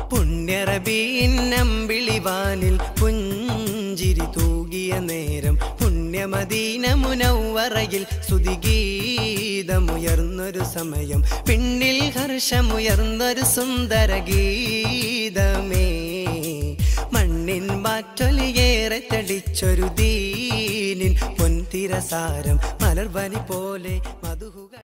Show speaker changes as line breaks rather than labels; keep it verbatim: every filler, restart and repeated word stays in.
പുണ്യറബീൻ അമ്പിളിവാനിൽ പുഞ്ചിരി തൂകിയ നേരം പുണ്യമദീന മുനവ്വറയിൽ സ്തുതിഗീതമുയർന്നൊരു സമയം പിന്നിൽ ഹർഷമുയർന്നൊരു സുന്ദര ഗീതമേ മണ്ണിൻ മാറ്റൊലിയേറെ തെളിച്ചൊരു ദീനിൻ പൊൻതിരസാരം മലർവനി പോലെ